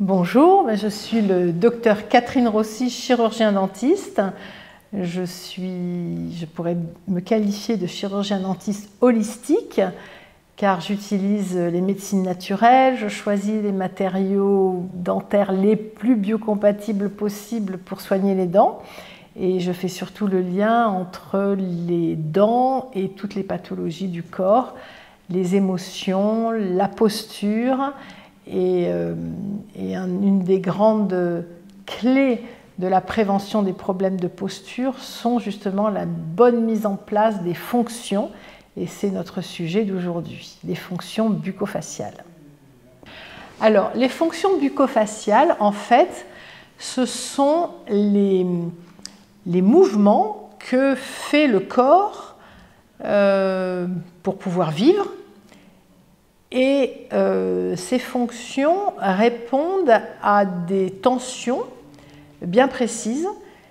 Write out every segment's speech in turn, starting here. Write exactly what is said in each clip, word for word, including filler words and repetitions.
Bonjour, je suis le docteur Catherine Rossi, chirurgien dentiste. Je, suis, je pourrais me qualifier de chirurgien dentiste holistique car j'utilise les médecines naturelles, je choisis les matériaux dentaires les plus biocompatibles possibles pour soigner les dents et je fais surtout le lien entre les dents et toutes les pathologies du corps, les émotions, la posture. Et, euh, et un, une des grandes clés de la prévention des problèmes de posture sont justement la bonne mise en place des fonctions, et c'est notre sujet d'aujourd'hui, les fonctions bucco-faciales. Alors, les fonctions bucco-faciales, en fait, ce sont les, les mouvements que fait le corps euh, pour pouvoir vivre. Et euh, ces fonctions répondent à des tensions bien précises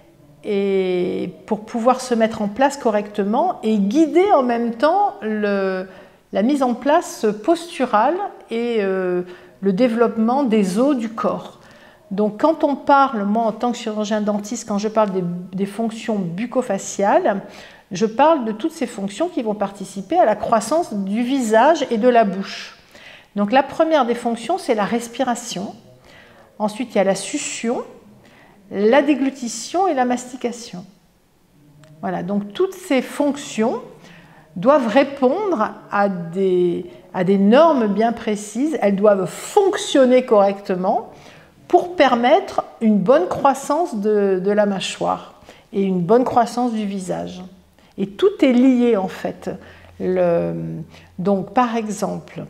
et pour pouvoir se mettre en place correctement et guider en même temps le, la mise en place posturale et euh, le développement des os du corps. Donc quand on parle, moi en tant que chirurgien dentiste, quand je parle des, des fonctions bucco-faciales, je parle de toutes ces fonctions qui vont participer à la croissance du visage et de la bouche. Donc la première des fonctions, c'est la respiration. Ensuite, il y a la succion, la déglutition et la mastication. Voilà, donc toutes ces fonctions doivent répondre à des, à des normes bien précises. Elles doivent fonctionner correctement pour permettre une bonne croissance de, de la mâchoire et une bonne croissance du visage. Et tout est lié en fait. Le, donc par exemple,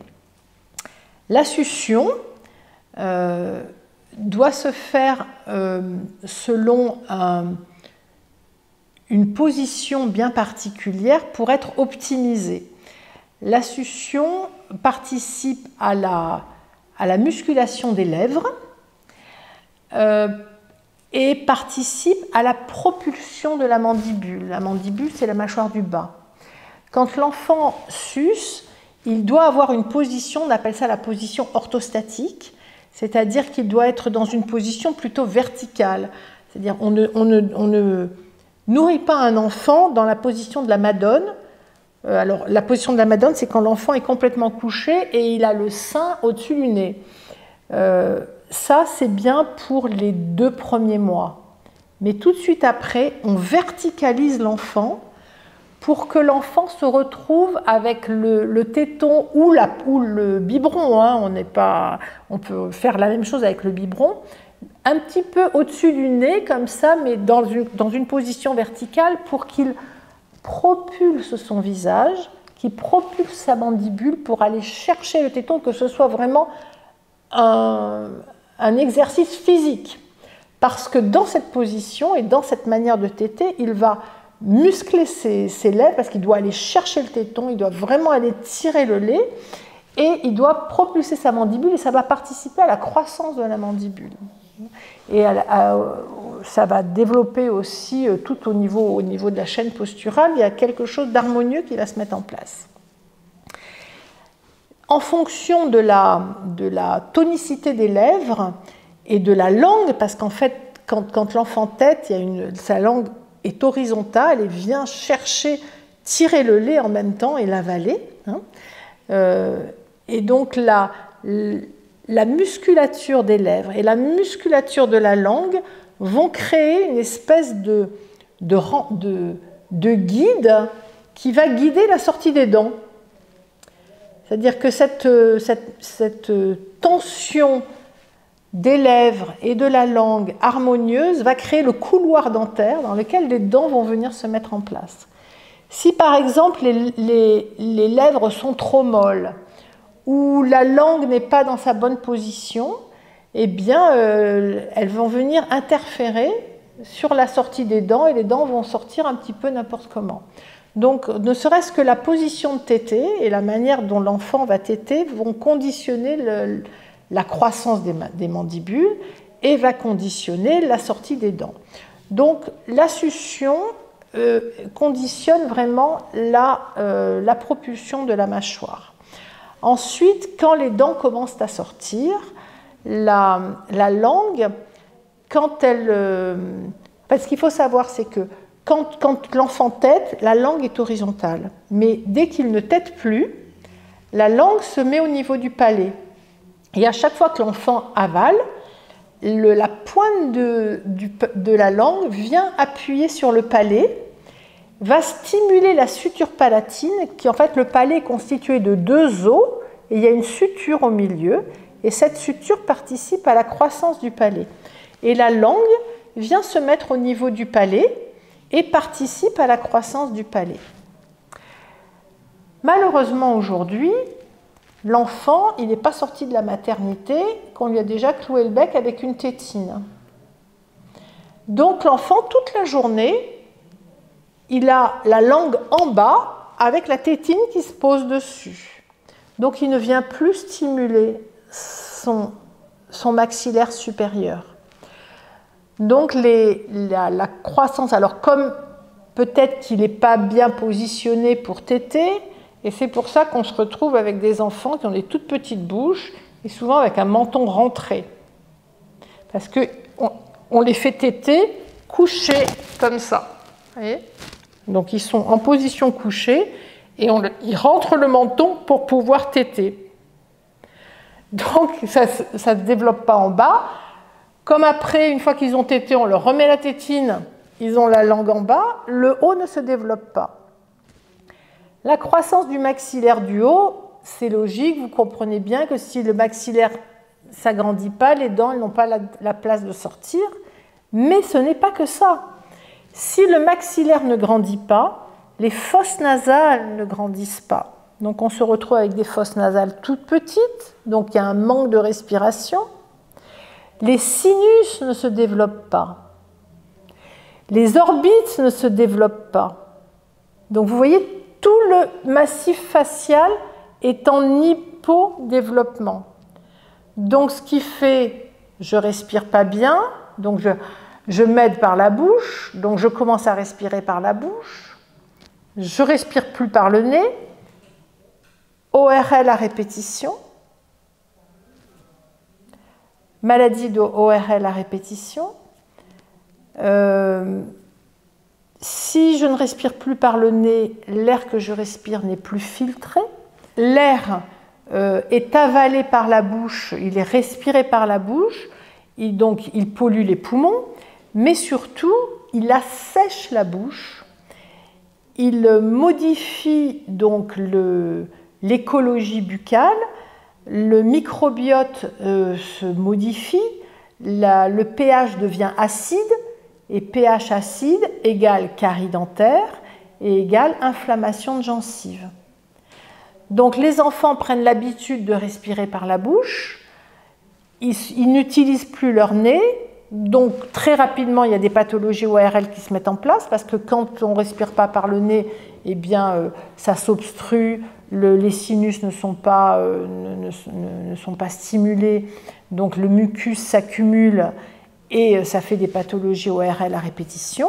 la succion euh, doit se faire euh, selon un, une position bien particulière pour être optimisée. La succion participe à la, à la musculation des lèvres euh, et participe à la propulsion de la mandibule. La mandibule, c'est la mâchoire du bas. Quand l'enfant suce, il doit avoir une position, on appelle ça la position orthostatique, c'est-à-dire qu'il doit être dans une position plutôt verticale. C'est-à-dire on ne, on, ne, on ne nourrit pas un enfant dans la position de la madone. Alors la position de la madone, c'est quand l'enfant est complètement couché et il a le sein au-dessus du nez. Euh, Ça, c'est bien pour les deux premiers mois. Mais tout de suite après, on verticalise l'enfant pour que l'enfant se retrouve avec le, le téton ou, la, ou le biberon. Hein. On n'est pas, on peut faire la même chose avec le biberon. Un petit peu au-dessus du nez, comme ça, mais dans une, dans une position verticale pour qu'il propulse son visage, qu'il propulse sa mandibule pour aller chercher le téton, que ce soit vraiment un... un exercice physique, parce que dans cette position et dans cette manière de téter, il va muscler ses, ses lèvres, parce qu'il doit aller chercher le téton, il doit vraiment aller tirer le lait, et il doit propulser sa mandibule, et ça va participer à la croissance de la mandibule. Et à, à, ça va développer aussi tout au niveau, au niveau de la chaîne posturale, il y a quelque chose d'harmonieux qui va se mettre en place. En fonction de la, de la tonicité des lèvres et de la langue, parce qu'en fait, quand, quand l'enfant tète, il y a une, sa langue est horizontale et vient chercher, tirer le lait en même temps et l'avaler. Hein. Euh, et donc la, la musculature des lèvres et la musculature de la langue vont créer une espèce de, de, de, de guide qui va guider la sortie des dents. C'est-à-dire que cette, cette, cette tension des lèvres et de la langue harmonieuse va créer le couloir dentaire dans lequel les dents vont venir se mettre en place. Si par exemple les, les, les lèvres sont trop molles ou la langue n'est pas dans sa bonne position, eh bien euh, elles vont venir interférer sur la sortie des dents et les dents vont sortir un petit peu n'importe comment. Donc, ne serait-ce que la position de téter et la manière dont l'enfant va téter vont conditionner le, la croissance des, des mandibules et va conditionner la sortie des dents. Donc, la succion euh, conditionne vraiment la, euh, la propulsion de la mâchoire. Ensuite, quand les dents commencent à sortir, la, la langue, quand elle... Euh, parce qu'il faut savoir, c'est que quand, quand l'enfant tète, la langue est horizontale. Mais dès qu'il ne tète plus, la langue se met au niveau du palais. Et à chaque fois que l'enfant avale, le, la pointe de, du, de la langue vient appuyer sur le palais, va stimuler la suture palatine, qui en fait, le palais est constitué de deux os, et il y a une suture au milieu, et cette suture participe à la croissance du palais. Et la langue vient se mettre au niveau du palais et participe à la croissance du palais. Malheureusement, aujourd'hui, l'enfant, il n'est pas sorti de la maternité, qu'on lui a déjà cloué le bec avec une tétine. Donc l'enfant, toute la journée, il a la langue en bas avec la tétine qui se pose dessus. Donc il ne vient plus stimuler son, son maxillaire supérieur. Donc les, la, la croissance, alors comme peut-être qu'il n'est pas bien positionné pour téter, et c'est pour ça qu'on se retrouve avec des enfants qui ont des toutes petites bouches et souvent avec un menton rentré. Parce qu'on on les fait téter couchés comme ça. Vous voyez ? Donc ils sont en position couchée et on, ils rentrent le menton pour pouvoir téter. Donc ça ne se développe pas en bas. Comme après, une fois qu'ils ont tété, on leur remet la tétine, ils ont la langue en bas, le haut ne se développe pas. La croissance du maxillaire du haut, c'est logique, vous comprenez bien que si le maxillaire ne s'agrandit pas, les dents n'ont pas la, la place de sortir, mais ce n'est pas que ça. Si le maxillaire ne grandit pas, les fosses nasales ne grandissent pas. Donc on se retrouve avec des fosses nasales toutes petites, donc il y a un manque de respiration. Les sinus ne se développent pas. Les orbites ne se développent pas. Donc vous voyez, tout le massif facial est en hypodéveloppement. Donc ce qui fait, je ne respire pas bien, donc je... Je m'aide par la bouche, donc je commence à respirer par la bouche. Je ne respire plus par le nez. O R L à répétition. Maladie de O R L à répétition. Euh, si je ne respire plus par le nez, l'air que je respire n'est plus filtré. L'air euh, est avalé par la bouche, il est respiré par la bouche, il, donc il pollue les poumons. Mais surtout, il assèche la bouche, il modifie donc l'écologie buccale, le microbiote euh, se modifie, la, le pH devient acide, et pH acide égale carie dentaire et égale inflammation de gencives. Donc les enfants prennent l'habitude de respirer par la bouche, ils, ils n'utilisent plus leur nez. Donc très rapidement, il y a des pathologies O R L qui se mettent en place parce que quand on ne respire pas par le nez, eh bien, euh, ça s'obstrue, le, les sinus ne sont, pas, euh, ne, ne, ne sont pas stimulés, donc le mucus s'accumule et euh, ça fait des pathologies O R L à répétition.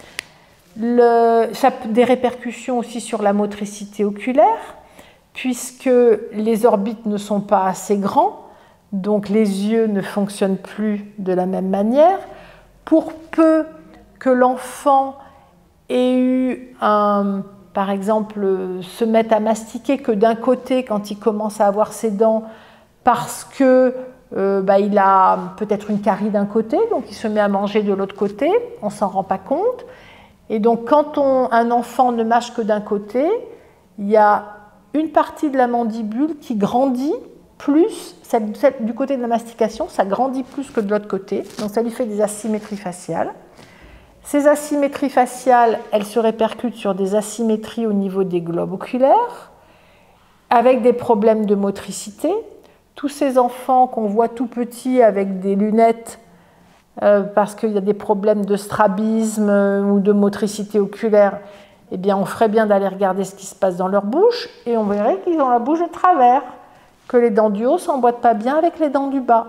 Le, ça a des répercussions aussi sur la motricité oculaire puisque les orbites ne sont pas assez grands. Donc les yeux ne fonctionnent plus de la même manière. Pour peu que l'enfant ait eu, un, par exemple, se mette à mastiquer que d'un côté quand il commence à avoir ses dents parce que euh, bah, il a peut-être une carie d'un côté, donc il se met à manger de l'autre côté, on ne s'en rend pas compte. Et donc quand on, un enfant ne mâche que d'un côté, il y a une partie de la mandibule qui grandit plus, celle, celle du côté de la mastication, ça grandit plus que de l'autre côté, donc ça lui fait des asymétries faciales. Ces asymétries faciales, elles se répercutent sur des asymétries au niveau des globes oculaires, avec des problèmes de motricité. Tous ces enfants qu'on voit tout petits avec des lunettes, euh, parce qu'il y a des problèmes de strabisme euh, ou de motricité oculaire, eh bien on ferait bien d'aller regarder ce qui se passe dans leur bouche, et on verrait qu'ils ont la bouche de travers, que les dents du haut ne s'emboîtent pas bien avec les dents du bas.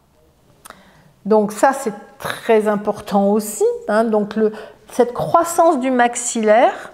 Donc ça, c'est très important aussi. Hein. Donc le, cette croissance du maxillaire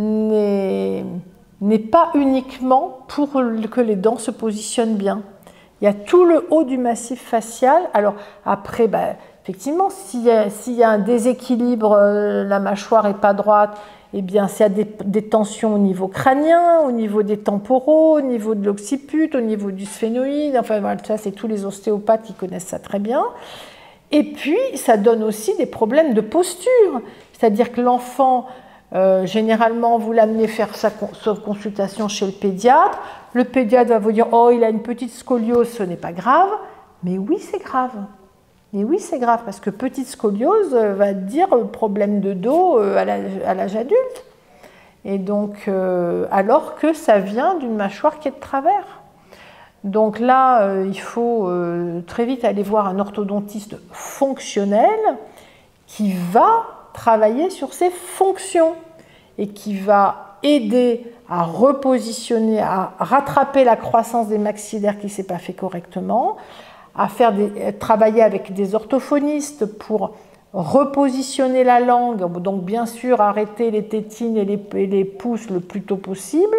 n'est pas uniquement pour que les dents se positionnent bien. il y a tout le haut du massif facial. Alors après, bah, effectivement, s'il y a, s'il y a un déséquilibre, euh, la mâchoire n'est pas droite, eh bien, s'il y a des, des tensions au niveau crânien, au niveau des temporaux, au niveau de l'occiput, au niveau du sphénoïde, enfin voilà, ça c'est tous les ostéopathes qui connaissent ça très bien. Et puis, ça donne aussi des problèmes de posture, c'est-à-dire que l'enfant, euh, généralement, vous l'amenez faire sa, sa consultation chez le pédiatre, le pédiatre va vous dire « Oh, il a une petite scoliose, ce n'est pas grave », mais oui, c'est grave. Mais oui, c'est grave, parce que petite scoliose va dire problème de dos à l'âge adulte. Et donc, euh, alors que ça vient d'une mâchoire qui est de travers. Donc là, euh, il faut euh, très vite aller voir un orthodontiste fonctionnel qui va travailler sur ses fonctions et qui va aider à repositionner, à rattraper la croissance des maxillaires qui ne s'est pas fait correctement, à faire des, travailler avec des orthophonistes pour repositionner la langue, donc bien sûr arrêter les tétines et les, et les pouces le plus tôt possible,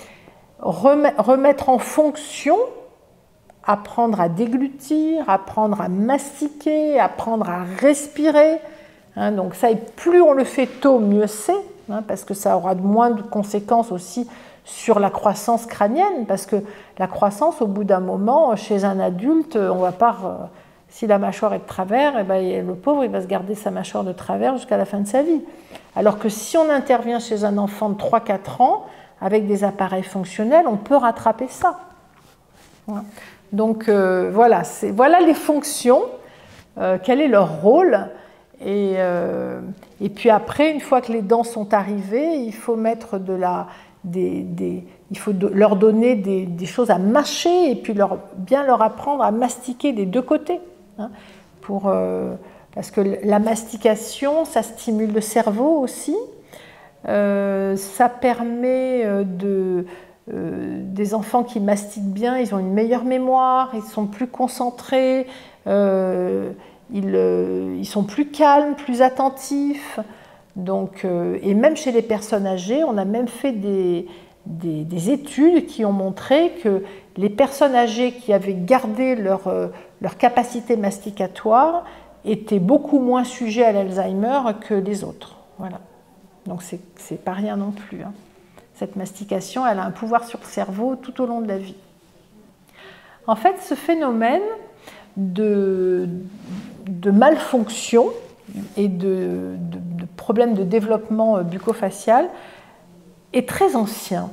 remettre en fonction, apprendre à déglutir, apprendre à mastiquer, apprendre à respirer. Hein, donc ça, et plus on le fait tôt, mieux c'est, hein, parce que ça aura moins de conséquences aussi sur la croissance crânienne, parce que la croissance, au bout d'un moment, chez un adulte, on va pas, euh, si la mâchoire est de travers, eh ben, le pauvre, il va se garder sa mâchoire de travers jusqu'à la fin de sa vie. Alors que si on intervient chez un enfant de trois quatre ans, avec des appareils fonctionnels, on peut rattraper ça. Voilà. Donc euh, voilà, voilà les fonctions, euh, quel est leur rôle, et, euh, et puis après, une fois que les dents sont arrivées, il faut mettre de la... Des, des, il faut de, leur donner des, des choses à mâcher et puis leur, bien leur apprendre à mastiquer des deux côtés. Hein, pour, euh, parce que la mastication, ça stimule le cerveau aussi. Euh, ça permet de, euh, des enfants qui mastiquent bien, ils ont une meilleure mémoire, ils sont plus concentrés, euh, ils, euh, ils sont plus calmes, plus attentifs. Donc, euh, et même chez les personnes âgées, on a même fait des, des, des études qui ont montré que les personnes âgées qui avaient gardé leur, euh, leur capacité masticatoire étaient beaucoup moins sujets à l'Alzheimer que les autres. Voilà. Donc c'est pas rien non plus. Hein. Cette mastication, elle a un pouvoir sur le cerveau tout au long de la vie. En fait, ce phénomène de, de malfonction et de, de, de problèmes de développement bucco-facial est très ancien.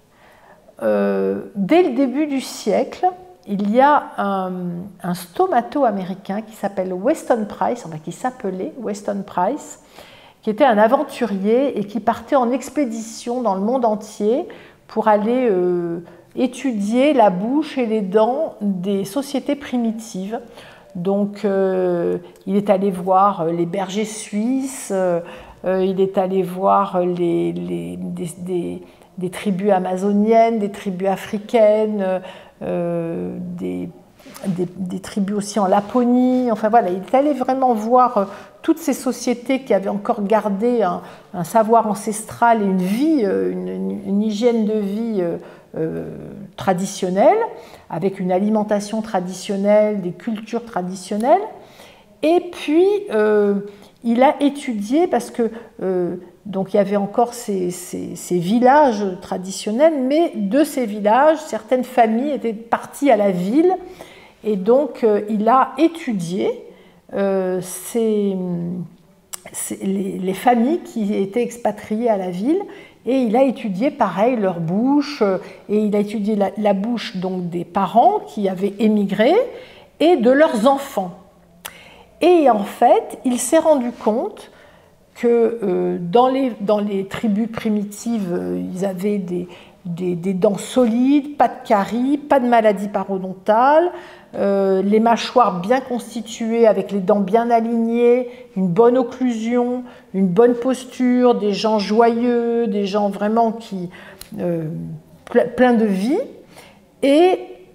Euh, dès le début du siècle, il y a un, un stomato-américain qui s'appelle Weston Price, enfin qui s'appelait Weston Price, qui était un aventurier et qui partait en expédition dans le monde entier pour aller euh, étudier la bouche et les dents des sociétés primitives. Donc, euh, il est allé voir les bergers suisses, euh, il est allé voir les, les, des, des, des tribus amazoniennes, des tribus africaines, euh, des, des, des tribus aussi en Laponie. Enfin voilà, il est allé vraiment voir toutes ces sociétés qui avaient encore gardé un, un savoir ancestral et une vie, une, une, une hygiène de vie euh, euh, traditionnelle, avec une alimentation traditionnelle, des cultures traditionnelles. Et puis, euh, il a étudié, parce que euh, donc il y avait encore ces, ces, ces villages traditionnels, mais de ces villages, certaines familles étaient parties à la ville, et donc euh, il a étudié euh, ces, ces, les, les familles qui étaient expatriées à la ville, et il a étudié, pareil, leur bouche, et il a étudié la, la bouche donc, des parents qui avaient émigré et de leurs enfants. Et en fait, il s'est rendu compte que euh, dans, les, dans les tribus primitives, euh, ils avaient des, des, des dents solides, pas de caries, pas de maladie parodontale, euh, les mâchoires bien constituées avec les dents bien alignées, une bonne occlusion, une bonne posture, des gens joyeux, des gens vraiment qui euh, plein de vie. Et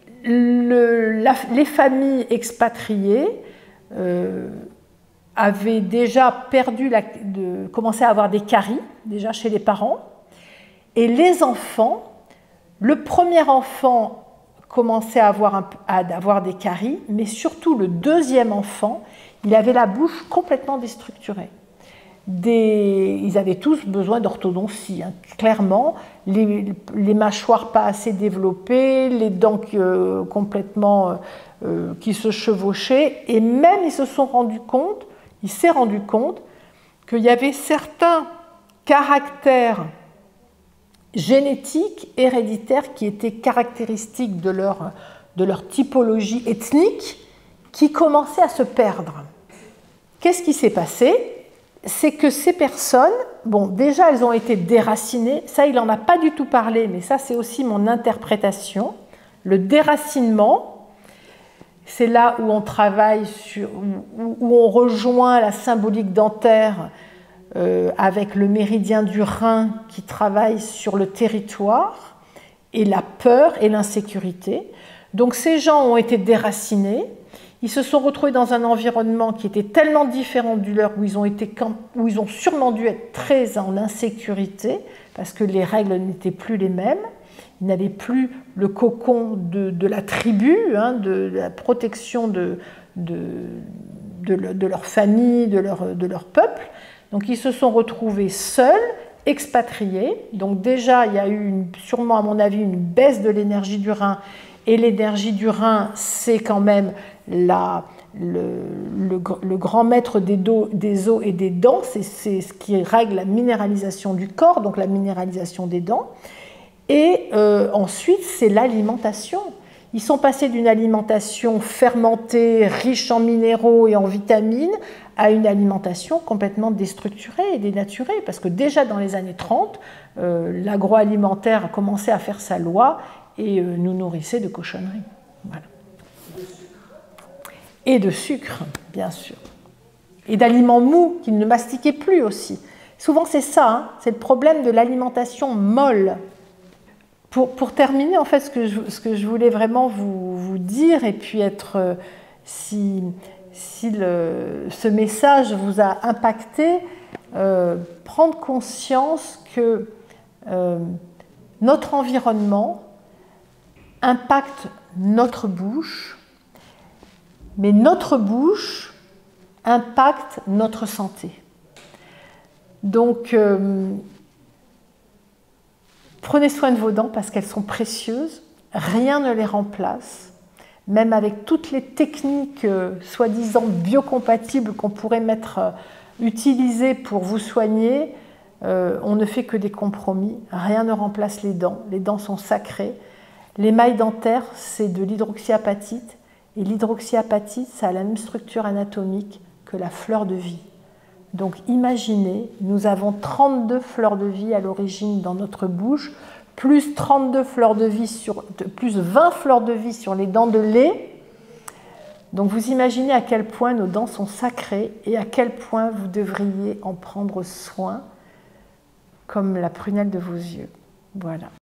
le, la, les familles expatriées euh, avaient déjà perdu, la, de, commencé à avoir des caries, déjà chez les parents. Et les enfants, le premier enfant commençait à avoir, un, à avoir des caries, mais surtout le deuxième enfant, il avait la bouche complètement déstructurée. Des, ils avaient tous besoin d'orthodontie, hein. Clairement, les, les mâchoires pas assez développées, les dents euh, complètement euh, qui se chevauchaient, et même ils se sont rendus compte, il s'est rendu compte qu'il y avait certains caractères génétiques, héréditaires, qui étaient caractéristiques de leur, de leur typologie ethnique, qui commençaient à se perdre. Qu'est-ce qui s'est passé? C'est que ces personnes, bon, déjà elles ont été déracinées, ça il n'en a pas du tout parlé, mais ça c'est aussi mon interprétation. Le déracinement, c'est là où on travaille, sur, où, où on rejoint la symbolique dentaire euh, avec le méridien du rein qui travaille sur le territoire et la peur et l'insécurité. Donc ces gens ont été déracinés. Ils se sont retrouvés dans un environnement qui était tellement différent du leur, où ils ont, été, où ils ont sûrement dû être très en insécurité, parce que les règles n'étaient plus les mêmes. Ils n'avaient plus le cocon de, de la tribu, hein, de, de la protection de, de, de, de leur famille, de leur, de leur peuple. Donc ils se sont retrouvés seuls, expatriés. Donc déjà, il y a eu une, sûrement, à mon avis, une baisse de l'énergie du rein. Et l'énergie du rein, c'est quand même la, le, le, le grand maître des, dos, des os et des dents, c'est ce qui règle la minéralisation du corps, donc la minéralisation des dents. Et euh, ensuite, c'est l'alimentation. Ils sont passés d'une alimentation fermentée, riche en minéraux et en vitamines, à une alimentation complètement déstructurée et dénaturée. Parce que déjà dans les années trente, euh, l'agroalimentaire a commencé à faire sa loi et euh, nous nourrissait de cochonneries. Voilà. Et de sucre, bien sûr. Et d'aliments mous qu'ils ne mastiquaient plus aussi. Souvent c'est ça, hein, c'est le problème de l'alimentation molle. Pour, pour terminer, en fait, ce que je, ce que je voulais vraiment vous, vous dire, et puis être, euh, si, si le, ce message vous a impacté, euh, prendre conscience que euh, notre environnement impacte notre bouche, mais notre bouche impacte notre santé. Donc, euh, prenez soin de vos dents parce qu'elles sont précieuses, rien ne les remplace, même avec toutes les techniques euh, soi-disant biocompatibles qu'on pourrait mettre, euh, utiliser pour vous soigner, euh, on ne fait que des compromis, rien ne remplace les dents, les dents sont sacrées. L'émail dentaire, c'est de l'hydroxyapatite, et l'hydroxyapatite, ça a la même structure anatomique que la fleur de vie. Donc imaginez, nous avons trente-deux fleurs de vie à l'origine dans notre bouche, plus trente-deux fleurs de vie sur, plus vingt fleurs de vie sur les dents de lait. Donc vous imaginez à quel point nos dents sont sacrées et à quel point vous devriez en prendre soin comme la prunelle de vos yeux. Voilà.